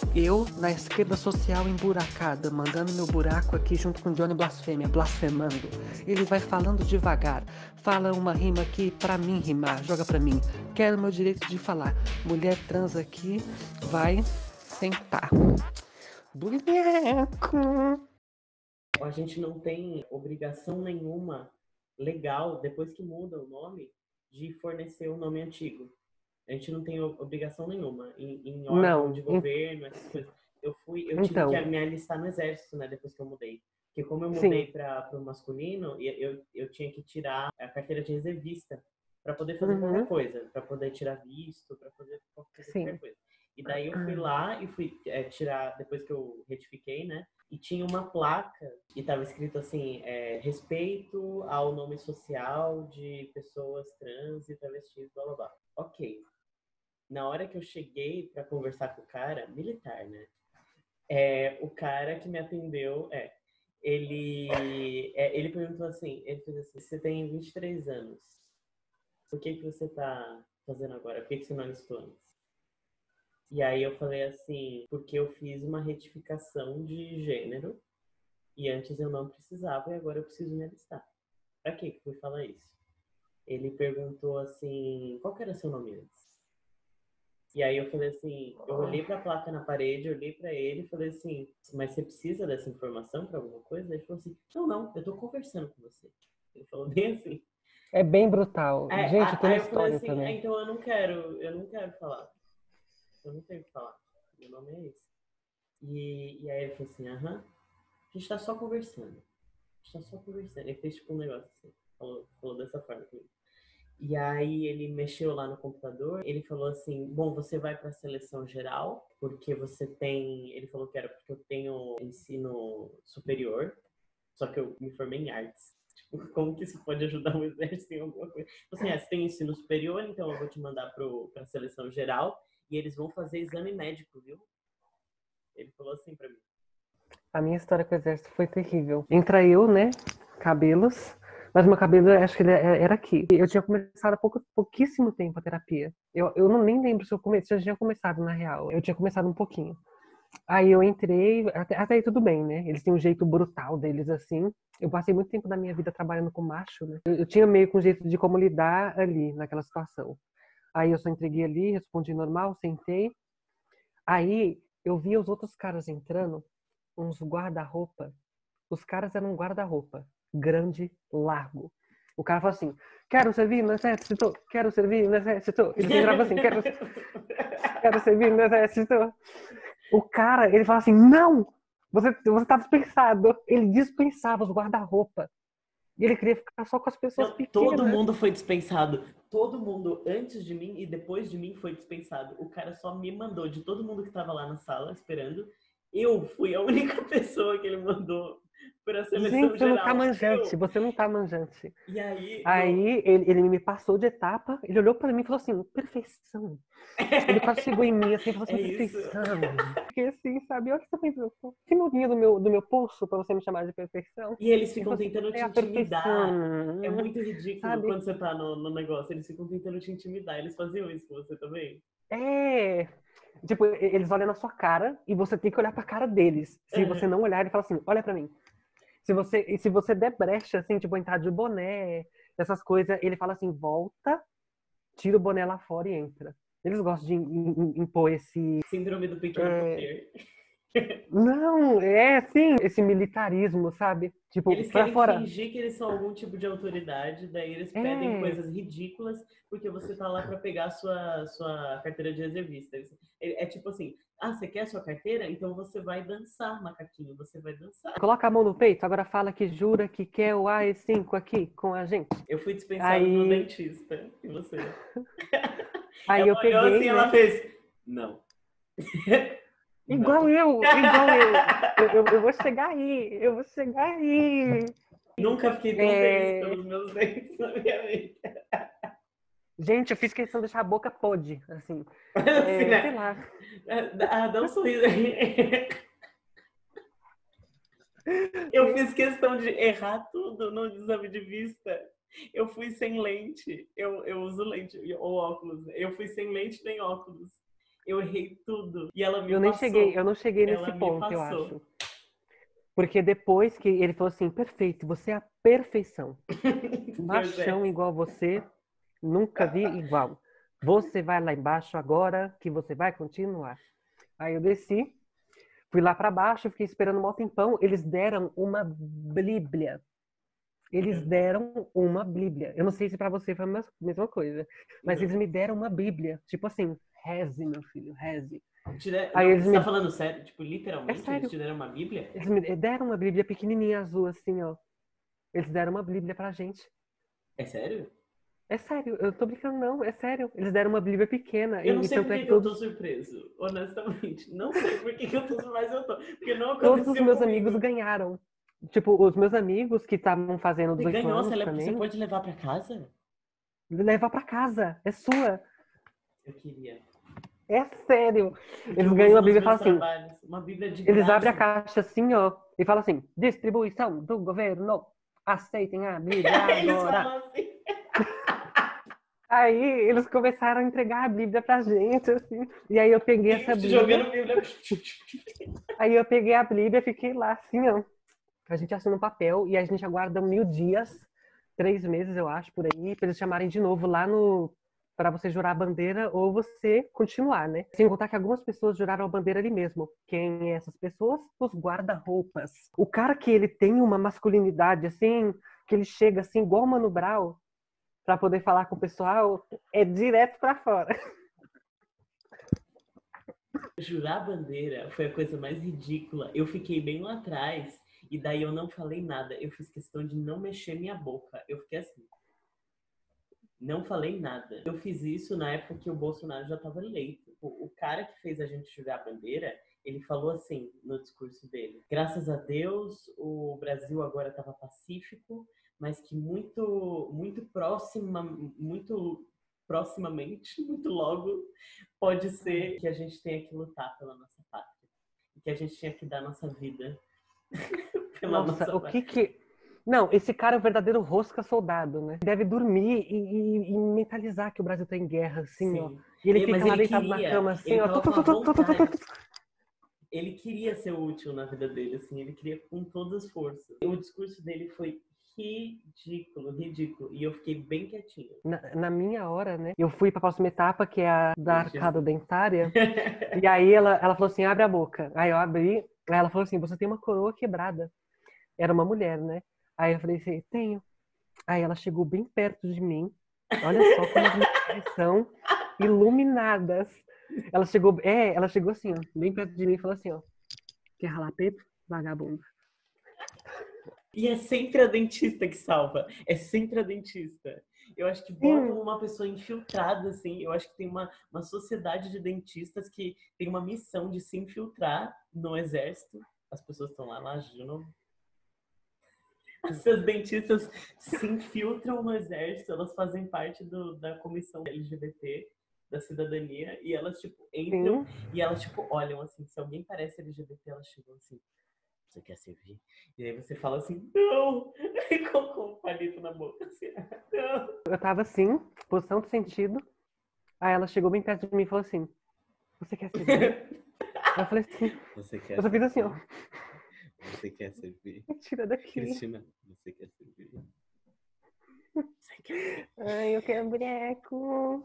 Eu, na esquerda social emburacada, mandando meu buraco aqui junto com Johnny Blasfêmia, blasfemando. Ele vai falando devagar, fala uma rima aqui pra mim rimar, joga pra mim. Quero meu direito de falar. Mulher trans aqui vai sentar. Boneco. A gente não tem obrigação nenhuma legal, depois que muda o nome, de fornecer o nome antigo. A gente não tem obrigação nenhuma em órgão Não. de governo, essas coisas. Eu tive Então, que me alistar no exército, né, depois que eu mudei. Porque como eu sim. mudei para o masculino, eu tinha que tirar a carteira de reservista para poder fazer qualquer coisa, para poder tirar visto, para poder fazer Sim. qualquer coisa. E daí eu fui lá e fui tirar, depois que eu retifiquei, né? E tinha uma placa e estava escrito assim, respeito ao nome social de pessoas trans e travestis, blá blá blá. Ok. Na hora que eu cheguei para conversar com o cara, militar, né? O cara que me atendeu, ele perguntou assim, ele fez assim, você tem 23 anos, por que você tá fazendo agora? Por que você não alistou antes? E aí eu falei assim, porque eu fiz uma retificação de gênero e antes eu não precisava e agora eu preciso me alistar. Pra que eu fui falar isso? Ele perguntou assim, qual que era seu nome antes? E aí eu falei assim, eu olhei para a placa na parede, olhei para ele e falei assim, mas você precisa dessa informação para alguma coisa? Ele falou assim, não, eu tô conversando com você. Ele falou bem assim. É bem brutal. Gente, tem uma Aí eu falei história assim, também. então eu não quero falar. Eu não tenho que falar. Meu nome é esse. E aí ele falou assim, a gente tá só conversando. A gente tá só conversando. Ele fez tipo um negócio assim, falou dessa forma comigo. E aí ele mexeu lá no computador, ele falou assim, bom, você vai para a seleção geral, porque você tem, ele falou que era porque eu tenho ensino superior, só que eu me formei em artes. Tipo, como que isso pode ajudar o exército em alguma coisa? Assim, você tem ensino superior, então eu vou te mandar para a seleção geral e eles vão fazer exame médico, viu? Ele falou assim para mim. A minha história com o exército foi terrível. Entra eu, né? Cabelos. Mas meu cabelo, acho que ele era aqui. Eu tinha começado há pouquíssimo tempo a terapia. Eu não nem lembro se eu já tinha começado, na real. Eu tinha começado um pouquinho. Aí eu entrei, até aí tudo bem, né? Eles têm um jeito brutal deles, assim. Eu passei muito tempo da minha vida trabalhando com macho, né? Eu tinha meio que um jeito de como lidar ali, naquela situação. Aí eu só entreguei ali, respondi normal, sentei. Aí eu vi os outros caras entrando, uns guarda-roupa. Os caras eram um guarda-roupa, grande, largo. O cara falou assim, quero servir no exército, quero servir no exército. Eles entravam assim, quero servir no exército. O cara, ele fala assim, não, você tá dispensado. Ele dispensava os guarda-roupa. E ele queria ficar só com as pessoas Não, todo pequenas. mundo foi dispensado. Todo mundo antes de mim e depois de mim foi dispensado. O cara só me mandou de todo mundo que tava lá na sala esperando. Eu fui a única pessoa que ele mandou para a seleção Gente, você não tá geral. manjante, você não tá manjante. E aí, Aí ele me passou de etapa, ele olhou pra mim e falou assim, perfeição. Ele quase chegou em mim assim e falou assim, é isso. perfeição. Fiquei assim, sabe? Olha que você pensou, finurinha do meu pulso pra você me chamar de perfeição. E eles Ele ficam falou assim, tentando é te a intimidar. É perfeição. muito ridículo Sabe? quando você tá no negócio. Eles ficam tentando te intimidar. Eles faziam isso com você também? É. Tipo, eles olham na sua cara e você tem que olhar pra cara deles. Se você não olhar, ele fala assim, olha pra mim. Se você der brecha, assim, tipo, entrar de boné, essas coisas, ele fala assim, volta, tira o boné lá fora e entra. Eles gostam de impor esse... Síndrome do pequeno poder. Não, é assim, esse militarismo, sabe? Tipo, Eles pra querem fora. fingir que eles são algum tipo de autoridade, daí eles pedem É, coisas ridículas porque você tá lá para pegar a sua carteira de reservista. É tipo assim, você quer a sua carteira? Então você vai dançar, macaquinho, você vai dançar. coloca a mão no peito, agora fala que jura que quer o AI-5 aqui com a gente. Eu fui dispensado no Aí, dentista, e você? aí Ela eu olhou assim, peguei, ela né? fez, não. Igual Não. eu, igual eu. Eu vou chegar aí, eu vou chegar aí. Nunca fiquei tão feliz É, pelos meus dentes na minha vida. gente, eu fiz questão de deixar a boca podre, assim. Assim, Sei né? lá. Dá um sorriso aí. Eu fiz questão de errar tudo no exame de vista. Eu fui sem lente. Eu uso lente ou óculos. Eu fui sem lente nem óculos. Eu errei tudo. E ela me Eu passou. não cheguei Ela nesse me ponto, eu passou. acho. Porque depois que ele falou assim, perfeito, você é a perfeição. Pois Machão é. igual você, nunca vi igual. Você vai lá embaixo agora, que você vai continuar. Aí eu desci, fui lá pra baixo, fiquei esperando um maior tempão. Eles deram uma Bíblia. Eles deram uma Bíblia. Eu não sei se pra você foi a mesma coisa, mas eles Não. me deram uma Bíblia. Tipo assim, reze, meu filho, reze. Aí Não, eles você tá me... falando sério? Tipo, É literalmente, eles sério. te deram uma Bíblia? Eles me deram uma Bíblia pequenininha azul, assim, ó. Eles deram uma Bíblia pra gente. É sério? É sério, eu não tô brincando, não. É sério. Eles deram uma Bíblia pequena. Eu não E sei por tanto é que que que eu tô surpreso, honestamente. Não sei por que que eu tô, mas eu tô. Porque não todos os aconteceu meus amigos comigo. ganharam. Tipo, os meus amigos que estavam fazendo Você 18 ganhou, anos você também, pode levar pra casa? leva pra casa. É sua. Eu queria. É sério. Porque Eles eu ganham uso a nos Bíblia e meus falam assim. trabalhos. Uma Bíblia de Eles abrem a graça. caixa assim, ó, e falam assim: distribuição do governo. Aceitem a Bíblia Eles agora. falam assim. Aí eles começaram a entregar a Bíblia pra gente, assim. E aí eu peguei essa Bíblia. Jogando Bíblia. Aí eu peguei a Bíblia e fiquei lá, assim, ó. A gente assina um papel e a gente aguarda 1000 dias, 3 meses, eu acho, por aí, pra eles chamarem de novo lá no. Pra você jurar a bandeira ou você continuar, né? Sem contar que algumas pessoas juraram a bandeira ali mesmo. Quem é essas pessoas? Os guarda-roupas. O cara que ele tem uma masculinidade assim, que ele chega assim, igual o Mano Brown, pra poder falar com o pessoal, é direto pra fora. Jurar a bandeira foi a coisa mais ridícula. Eu fiquei bem lá atrás e daí eu não falei nada. Eu fiz questão de não mexer minha boca. Eu fiquei assim. Não falei nada. Eu fiz isso na época que o Bolsonaro já estava eleito. O cara que fez a gente jurar a bandeira, ele falou assim no discurso dele: graças a Deus, o Brasil agora estava pacífico, mas que muito proximamente, muito logo, pode ser que a gente tenha que lutar pela nossa pátria. E que a gente tinha que dar nossa vida pela Nossa, nossa o pátria. que que. Não, esse cara é o verdadeiro rosca soldado, né? Deve dormir e mentalizar que o Brasil tá em guerra, assim, ó. Sim. E ele Mas fica lá deitado na cama, assim, ele ó. tava com a vontade. Ele queria ser útil na vida dele, assim, ele queria com todas as forças. O discurso dele foi ridículo, ridículo. E eu fiquei bem quietinho. Na minha hora, né? Eu fui pra próxima etapa, que é a da arcada Jesus. dentária. E aí ela falou assim: abre a boca. Aí eu abri. Aí ela falou assim: você tem uma coroa quebrada. Era uma mulher, né? Aí eu falei assim: tenho. Aí ela chegou bem perto de mim. Olha só como as mulheres são iluminadas. Ela chegou assim, ó, bem perto de mim e falou assim, ó: quer ralar peito? Vagabundo. E é sempre a dentista que salva. É sempre a dentista. Eu acho que botam Sim, uma pessoa infiltrada, assim. Eu acho que tem uma sociedade de dentistas que tem uma missão de se infiltrar no exército. As pessoas estão lá de novo. Essas dentistas se infiltram no exército, elas fazem parte da comissão LGBT, da cidadania, e elas, tipo, entram sim. e elas, tipo, olham assim, se alguém parece LGBT, elas chegam assim, você quer servir? E aí você fala assim, não! E com um palito na boca, assim, não! Eu tava assim, posição do sentido. Aí ela chegou bem perto de mim e falou assim: você quer servir? Aí eu falei assim, Você eu quer só fiz assim, ó: servir? Você quer servir? me tira daqui. Cristina, você quer servir? Você quer servir? Ai, eu quero boneco.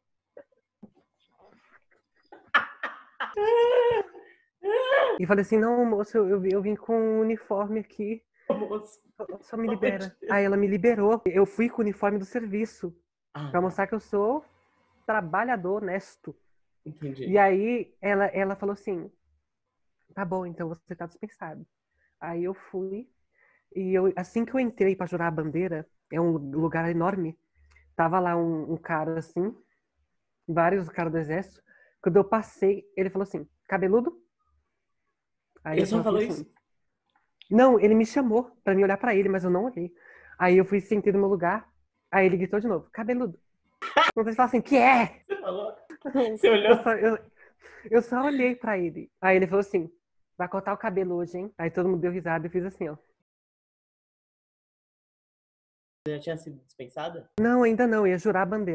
E falei assim: não, moço, eu vim com um uniforme aqui. Moço, Só me pelo amor de libera. Deus. Aí ela me liberou. Eu fui com o uniforme do serviço. Ah, Pra tá. mostrar que eu sou trabalhador, honesto. E Entendi. aí ela falou assim: tá bom, então você tá dispensado. Aí eu fui. E assim que eu entrei pra jurar a bandeira, é um lugar enorme. Tava lá um cara assim, vários caras do exército. Quando eu passei, ele falou assim: cabeludo? Aí Ele eu só falei falou assim: isso? não, ele me chamou pra me olhar pra ele, mas eu não olhei. Aí eu fui sentei no meu lugar. Aí ele gritou de novo: cabeludo. Quando ele fala assim: que é? Você falou? Você Eu olhou? só, eu, eu só olhei pra ele. Aí ele falou assim: vai cortar o cabelo hoje, hein? Aí todo mundo deu risada e fiz assim, ó. Você já tinha sido dispensada? Não, ainda não, ia jurar a bandeira.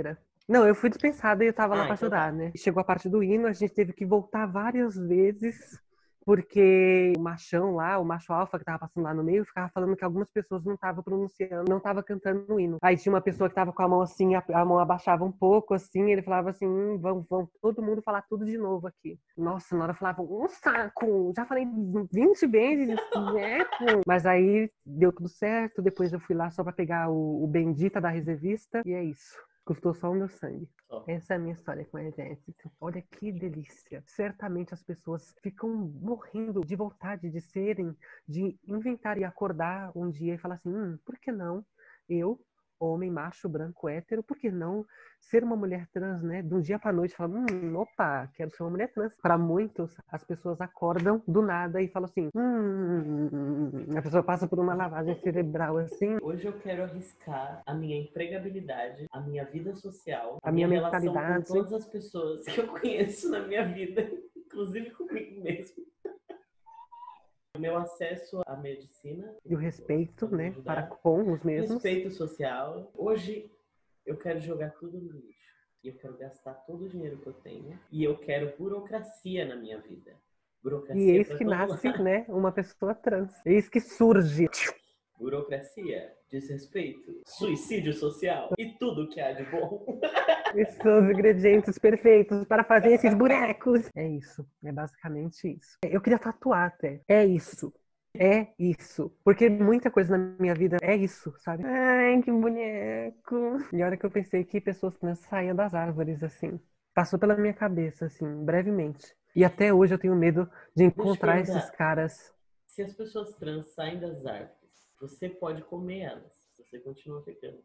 Não, eu fui dispensada e eu tava lá pra Então ajudar, tá. né? Chegou a parte do hino, a gente teve que voltar várias vezes, porque o machão lá, o macho alfa que tava passando lá no meio, ficava falando que algumas pessoas não estavam pronunciando, não estavam cantando o hino. Aí tinha uma pessoa que tava com a mão assim, a mão abaixava um pouco, assim, ele falava assim, vamos todo mundo falar tudo de novo aqui. Nossa, na hora eu falava, um saco, já falei 20 vezes, né? Mas aí deu tudo certo, depois eu fui lá só pra pegar o Bendita da reservista, e é isso. Custou só o meu sangue. Ó, Essa é a minha história com o exército. Olha que delícia. Certamente as pessoas ficam morrendo de vontade de serem, de inventar e acordar um dia e falar assim: por que não? Eu, homem, macho, branco, hétero, por que não ser uma mulher trans, né? De um dia pra noite, falar: opa, quero ser uma mulher trans. Para muitos, as pessoas acordam do nada e falam assim: a pessoa passa por uma lavagem cerebral assim, hoje eu quero arriscar a minha empregabilidade, a minha vida social, a a minha minha relação com mentalidade todas as pessoas que eu conheço na minha vida, inclusive comigo mesmo. O meu acesso à medicina, e o respeito, pode me né, para ajudar. com os mesmos. Respeito social. Hoje eu quero jogar tudo no lixo. E eu quero gastar todo o dinheiro que eu tenho. E eu quero burocracia na minha vida. E Burocracia eis para que todo nasce, lado. né, uma pessoa trans. Eis que surge. Burocracia, desrespeito, suicídio social e tudo que há de bom. Esses são os ingredientes perfeitos para fazer esses bonecos. É isso. É basicamente isso. Eu queria tatuar até. É isso. É isso. Porque muita coisa na minha vida é isso, sabe? Ai, que boneco. E a hora que eu pensei que pessoas trans saíam das árvores, assim. Passou pela minha cabeça, assim, brevemente. E até hoje eu tenho medo de Deixa eu te encontrar esses perguntar, caras. se as pessoas trans saem das árvores, você pode comer elas, você continua ficando.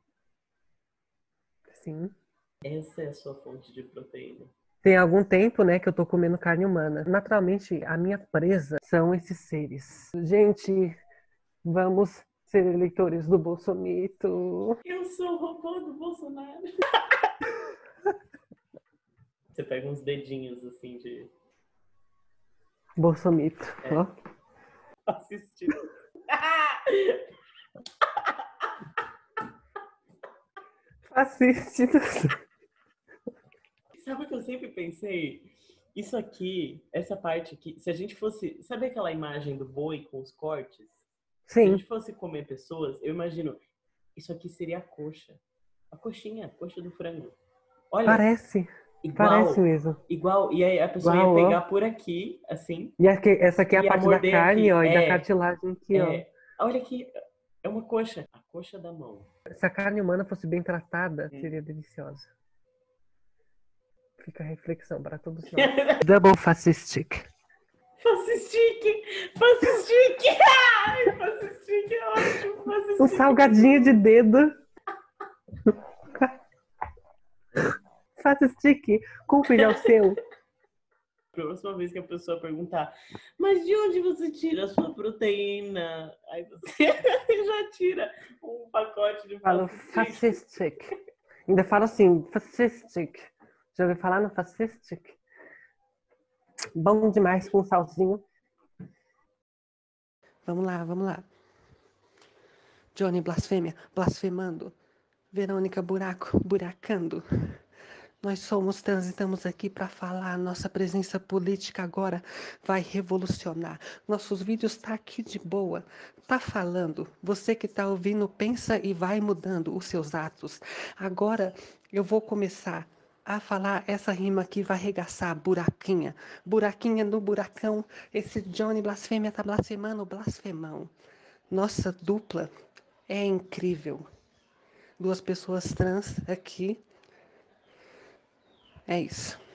Sim. Essa é a sua fonte de proteína. Tem algum tempo, né, que eu tô comendo carne humana. Naturalmente, a minha presa são esses seres. Gente, vamos ser eleitores do Bolsomito. Eu sou o robô do Bolsonaro. Você pega uns dedinhos assim de Bolsomito, é, ó. assistir. Assiste. Sabe o que eu sempre pensei? Isso aqui, essa parte aqui, se a gente fosse. Sabe aquela imagem do boi com os cortes? Se a Sim, gente fosse comer pessoas, eu imagino, isso aqui seria a coxa. A coxinha, a coxa do frango. Olha, parece. Parece igual, mesmo. igual. E aí a pessoa ia Igual, ó. pegar por aqui, assim, E essa aqui é a e ia parte da morder carne, aqui. ó, e da cartilagem aqui, ó. Olha aqui, é uma coxa. A coxa da mão. Se a carne humana fosse bem tratada, Hum. seria deliciosa. Fica a reflexão para todos nós. Double fascistic. Facistique! Facistique! Ai, facistique é ótimo! Um Facistique é muito salgadinho de bom! dedo. Fascistic. Qual filho é o seu? Próxima vez que a pessoa perguntar, mas de onde você tira a sua proteína? Aí você já tira um pacote de Falo facistique. fascistic. Ainda falo assim, fascistic. Já ouviu falar no fascistic? Bom demais com salzinho. Vamos lá, vamos lá. Johnny blasfêmia, blasfemando. Verônica buraco, buracando. Nós somos trans e estamos aqui para falar. Nossa presença política agora vai revolucionar. Nossos vídeos tá aqui de boa. Tá falando. Você que tá ouvindo, pensa e vai mudando os seus atos. Agora eu vou começar a falar essa rima aqui, vai arregaçar, buraquinha. Buraquinha no buracão. Esse Johnny blasfêmia tá blasfemando, blasfemão. Nossa dupla é incrível. Duas pessoas trans aqui. É isso.